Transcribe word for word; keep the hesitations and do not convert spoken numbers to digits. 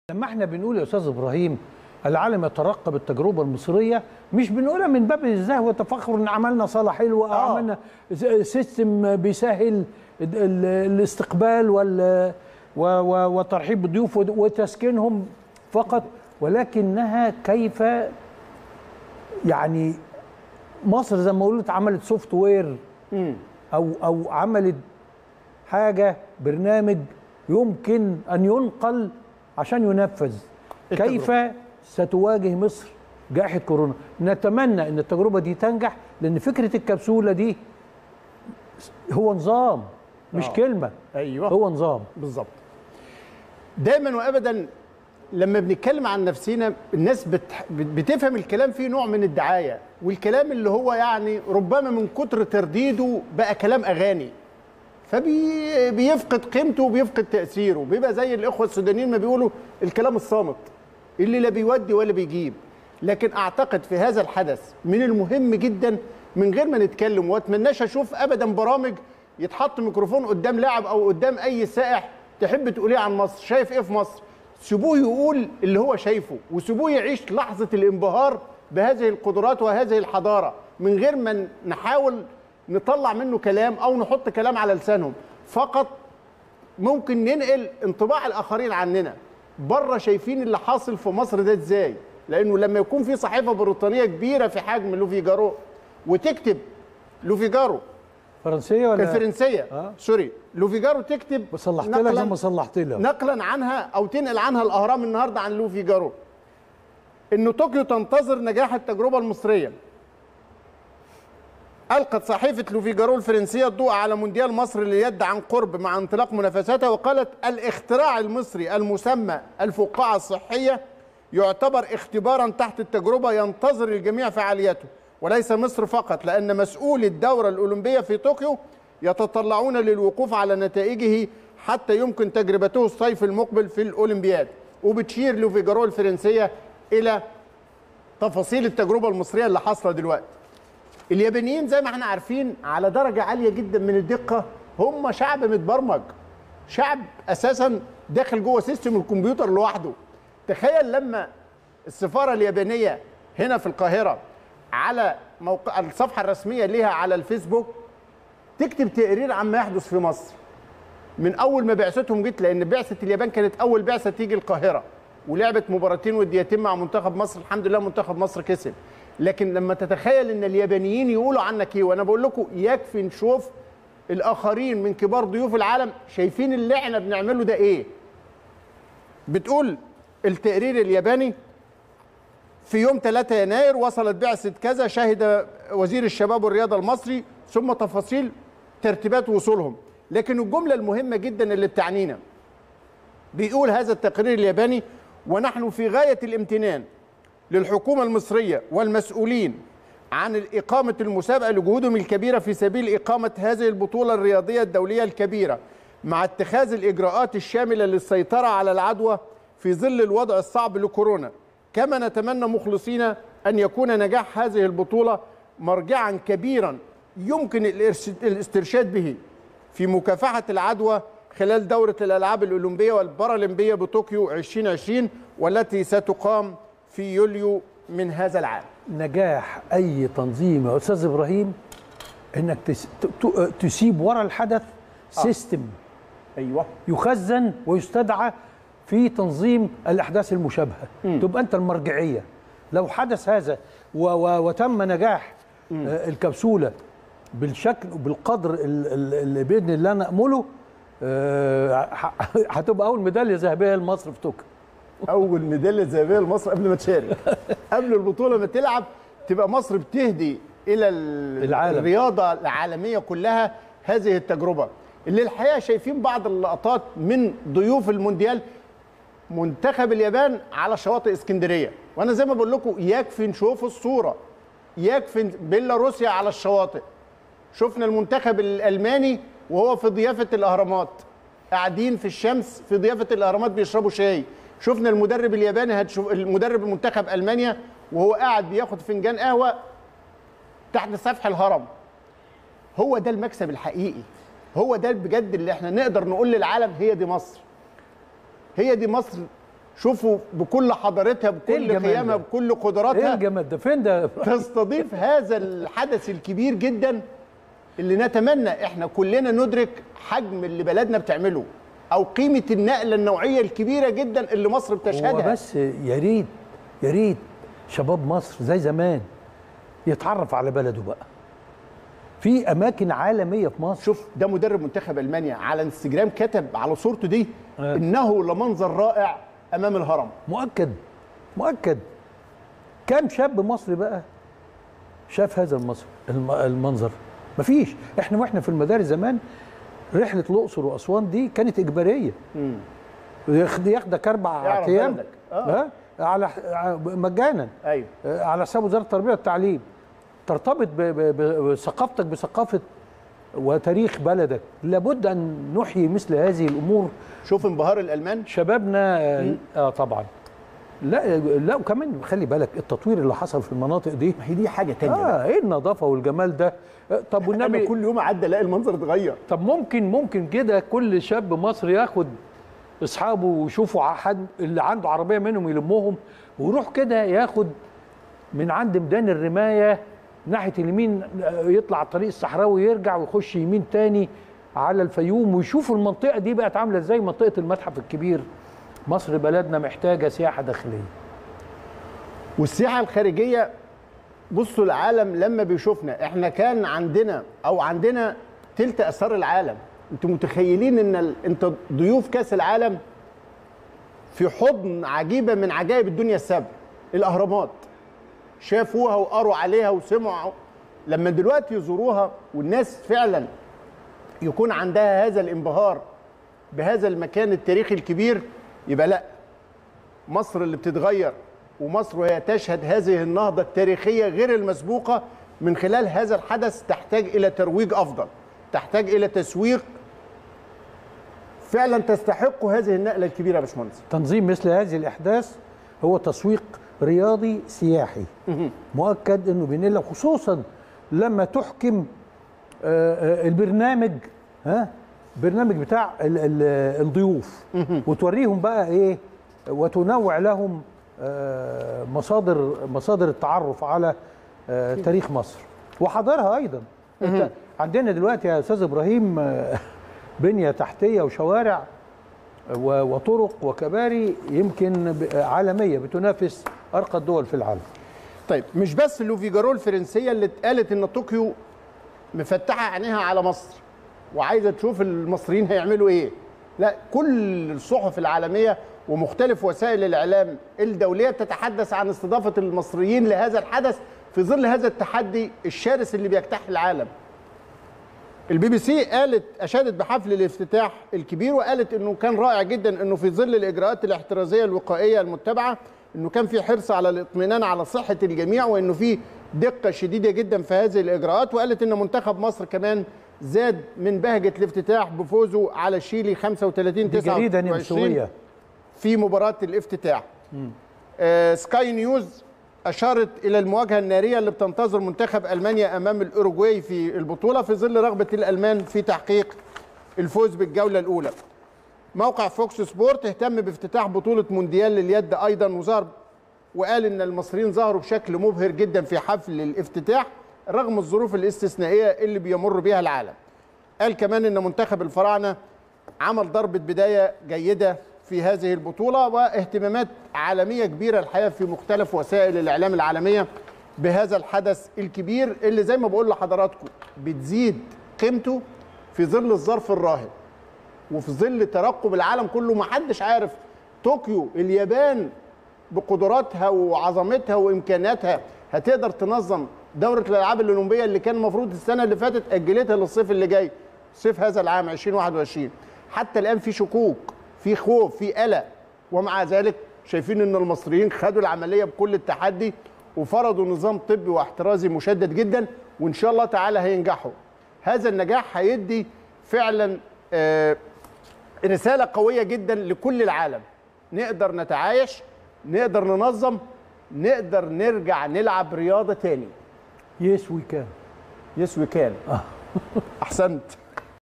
لما احنا بنقول يا استاذ ابراهيم العالم يترقب التجربه المصريه، مش بنقولها من باب الزهو والتفاخر ان عملنا صاله حلوه او آه. عملنا سيستم بيسهل ال- الاستقبال وال وترحيب بالضيوف وتسكينهم فقط، ولكنها كيف يعني مصر زي ما قلت عملت سوفت وير او او عملت حاجه برنامج يمكن ان ينقل عشان ينفذ. كيف ستواجه مصر جائحة كورونا؟ نتمنى ان التجربة دي تنجح، لان فكرة الكبسولة دي هو نظام مش آه. كلمة. ايوه هو نظام بالظبط. دايما وابدا لما بنتكلم عن نفسنا الناس بتح... بتفهم الكلام فيه نوع من الدعاية، والكلام اللي هو يعني ربما من كتر ترديده بقى كلام اغاني، فبيفقد قيمته وبيفقد تأثيره، بيبقى زي الإخوة السودانيين ما بيقولوا الكلام الصامت اللي لا بيودي ولا بيجيب. لكن أعتقد في هذا الحدث من المهم جدا من غير ما نتكلم، وأتمناش أشوف أبدا برامج يتحط ميكروفون قدام لاعب أو قدام أي سائح تحب تقوليه عن مصر، شايف إيه في مصر؟ سيبوه يقول اللي هو شايفه، وسيبوه يعيش لحظة الانبهار بهذه القدرات وهذه الحضارة، من غير ما نحاول نطلع منه كلام او نحط كلام على لسانهم. فقط ممكن ننقل انطباع الاخرين عننا بره شايفين اللي حاصل في مصر ده ازاي. لانه لما يكون في صحيفه بريطانيه كبيره في حجم لوفيجارو وتكتب لوفيجارو فرنسيه ولا الفرنسيه آه. سوري لوفيجارو تكتب صلحت لها زي ما صلحت لها نقلا عنها او تنقل عنها الاهرام النهارده عن لوفيجارو انه طوكيو تنتظر نجاح التجربه المصريه. ألقت صحيفة لوفيجارو الفرنسية الضوء على مونديال مصر لليد عن قرب مع انطلاق منافساتها، وقالت الاختراع المصري المسمى الفقاعة الصحية يعتبر اختبارا تحت التجربة ينتظر الجميع فعاليته، وليس مصر فقط، لأن مسؤولي الدورة الأولمبية في طوكيو يتطلعون للوقوف على نتائجه حتى يمكن تجربته الصيف المقبل في الأولمبياد. وبتشير لوفيجارو الفرنسية إلى تفاصيل التجربة المصرية اللي حاصلة دلوقتي. اليابانيين زي ما احنا عارفين على درجة عالية جدا من الدقة، هم شعب متبرمج، شعب أساسا داخل جوه سيستم الكمبيوتر لوحده. تخيل لما السفارة اليابانية هنا في القاهرة على موقع الصفحة الرسمية ليها على الفيسبوك تكتب تقرير عما يحدث في مصر من أول ما بعثتهم جت، لأن بعثة اليابان كانت أول بعثة تيجي القاهرة ولعبت مباراتين وديتين مع منتخب مصر، الحمد لله منتخب مصر كسب. لكن لما تتخيل ان اليابانيين يقولوا عنك ايه، وانا بقول لكم يكفي نشوف الاخرين من كبار ضيوف العالم شايفين اللي احنا بنعمله ده ايه. بتقول التقرير الياباني في يوم ثلاثة يناير وصلت بعثة كذا، شهد وزير الشباب والرياضة المصري، ثم تفاصيل ترتيبات وصولهم. لكن الجملة المهمة جدا اللي بتعنينا بيقول هذا التقرير الياباني: ونحن في غاية الامتنان للحكومة المصرية والمسؤولين عن إقامة المسابقة لجهودهم الكبيرة في سبيل إقامة هذه البطولة الرياضية الدولية الكبيرة، مع اتخاذ الإجراءات الشاملة للسيطرة على العدوى في ظل الوضع الصعب لكورونا. كما نتمنى مخلصين أن يكون نجاح هذه البطولة مرجعا كبيرا يمكن الاسترشاد به في مكافحة العدوى خلال دورة الألعاب الأولمبية والبارالمبية بطوكيو ألفين وعشرين والتي ستقام في يوليو من هذا العام. نجاح اي تنظيم يا استاذ ابراهيم انك تسيب ورا الحدث آه. سيستم ايوه يخزن ويستدعى في تنظيم الاحداث المشابهه، م. تبقى انت المرجعيه. لو حدث هذا و و وتم نجاح م. آه الكبسوله بالشكل وبالقدر اللي باذن الله نامله، آه هتبقى اول ميداليه ذهبيه لمصر في طوكيو. اول ميداليه ذهبيه لمصر قبل ما تشارك قبل البطوله ما تلعب، تبقى مصر بتهدي الى العالم. الرياضه العالميه كلها هذه التجربه اللي الحقيقه شايفين بعض اللقطات من ضيوف المونديال. منتخب اليابان على شواطئ اسكندريه، وانا زي ما بقول لكم يكفي نشوف الصوره، يكفي بيلاروسيا على الشواطئ. شفنا المنتخب الالماني وهو في ضيافه الاهرامات، قاعدين في الشمس في ضيافه الاهرامات بيشربوا شاي. شفنا المدرب الياباني هتشوف المدرب المنتخب المانيا وهو قاعد بياخد فنجان قهوه تحت سفح الهرم. هو ده المكسب الحقيقي، هو ده بجد اللي احنا نقدر نقول للعالم هي دي مصر، هي دي مصر. شوفوا بكل حضارتها، بكل قيمها، بكل قدراتها، ايه الجمال ده؟ فين ده؟ تستضيف هذا الحدث الكبير جدا اللي نتمنى احنا كلنا ندرك حجم اللي بلدنا بتعمله او قيمه النقله النوعيه الكبيره جدا اللي مصر بتشهدها. هو بس يا ريت يا ريت شباب مصر زي زمان يتعرف على بلده بقى. في اماكن عالميه في مصر. شوف ده مدرب منتخب المانيا على انستجرام كتب على صورته دي آه. انه لمنظر رائع امام الهرم. مؤكد مؤكد. كم شاب مصري بقى شاف هذا المصر المنظر؟ مفيش. احنا واحنا في المدارس زمان رحله الاقصر واسوان دي كانت اجباريه. امم ياخدك اربع ايام آه. على مجانا. ايوه على حساب وزاره التربيه والتعليم. ترتبط بثقافتك بثقافه وتاريخ بلدك. لابد ان نحيي مثل هذه الامور. شوف انبهار الالمان شبابنا. اه طبعا. لا لا وكمان خلي بالك التطوير اللي حصل في المناطق دي، ما هي دي حاجه ثانيه. اه ايه النظافه والجمال ده. طب والنبي كل يوم عدى الاقي المنظر اتغير. طب ممكن ممكن كده كل شاب مصري ياخد اصحابه ويشوفوا حد اللي عنده عربيه منهم يلمهم ويروح كده ياخد من عند ميدان الرمايه ناحيه اليمين، يطلع على الطريق الصحراوي يرجع ويخش يمين تاني على الفيوم ويشوفوا المنطقه دي بقت عامله ازاي، منطقه المتحف الكبير. مصر بلدنا محتاجه سياحه داخليه. والسياحه الخارجيه، بصوا العالم لما بيشوفنا، احنا كان عندنا او عندنا تلت اسرار العالم. انتوا متخيلين ان ال... انت ضيوف كاس العالم في حضن عجيبه من عجائب الدنيا السبع، الاهرامات. شافوها وقروا عليها وسمعوا. لما دلوقتي يزوروها والناس فعلا يكون عندها هذا الانبهار بهذا المكان التاريخي الكبير، يبقى لا، مصر اللي بتتغير، ومصر وهي تشهد هذه النهضة التاريخية غير المسبوقة من خلال هذا الحدث تحتاج إلى ترويج أفضل، تحتاج إلى تسويق فعلا تستحق هذه النقلة الكبيرة يا باشمهندس. تنظيم مثل هذه الأحداث هو تسويق رياضي سياحي مؤكد انه بينقل، خصوصا لما تحكم البرنامج، ها برنامج بتاع الضيوف وتوريهم بقى ايه وتنوع لهم مصادر مصادر التعرف على تاريخ مصر وحضارها ايضا. انت عندنا دلوقتي يا استاذ ابراهيم بنيه تحتيه وشوارع وطرق وكباري يمكن عالميه بتنافس ارقى الدول في العالم. طيب مش بس لوفيجارو الفرنسيه اللي قالت ان طوكيو مفتحه عينيها على مصر وعايزه تشوف المصريين هيعملوا ايه، لا، كل الصحف العالميه ومختلف وسائل الاعلام الدوليه بتتحدث عن استضافه المصريين لهذا الحدث في ظل هذا التحدي الشرس اللي بيجتاح العالم. البي بي سي قالت اشادت بحفل الافتتاح الكبير وقالت انه كان رائع جدا انه في ظل الاجراءات الاحترازيه الوقائيه المتبعه انه كان في حرص على الاطمئنان على صحه الجميع وانه في دقه شديده جدا في هذه الاجراءات، وقالت ان منتخب مصر كمان زاد من بهجه الافتتاح بفوزه على شيلي خمسة وثلاثين تسعة وعشرين في مباراه الافتتاح. آه سكاي نيوز أشارت إلى المواجهة النارية اللي بتنتظر منتخب ألمانيا أمام الأوروغواي في البطولة في ظل رغبة الألمان في تحقيق الفوز بالجولة الأولى. موقع فوكس سبورت اهتم بافتتاح بطولة مونديال لليد أيضا وظهر وقال إن المصريين ظهروا بشكل مبهر جدا في حفل الافتتاح رغم الظروف الاستثنائية اللي بيمر بها العالم. قال كمان إن منتخب الفراعنة عمل ضربة بداية جيدة في هذه البطولة واهتمامات عالمية كبيرة الحقيقة في مختلف وسائل الإعلام العالمية بهذا الحدث الكبير اللي زي ما بقول لحضراتكم بتزيد قيمته في ظل الظرف الراهن وفي ظل ترقب العالم كله. ما حدش عارف طوكيو اليابان بقدراتها وعظمتها وإمكانياتها هتقدر تنظم دورة الألعاب الأولمبية اللي كان المفروض السنة اللي فاتت أجلتها للصيف اللي جاي، صيف هذا العام ألفين وواحد وعشرين. حتى الآن في شكوك، في خوف، في قلق، ومع ذلك شايفين ان المصريين خدوا العمليه بكل التحدي وفرضوا نظام طبي واحترازي مشدد جدا وان شاء الله تعالى هينجحوا. هذا النجاح هيدي فعلا آه رساله قويه جدا لكل العالم. نقدر نتعايش، نقدر ننظم، نقدر نرجع نلعب رياضه تاني. يس وي كان. يس وي كان. احسنت.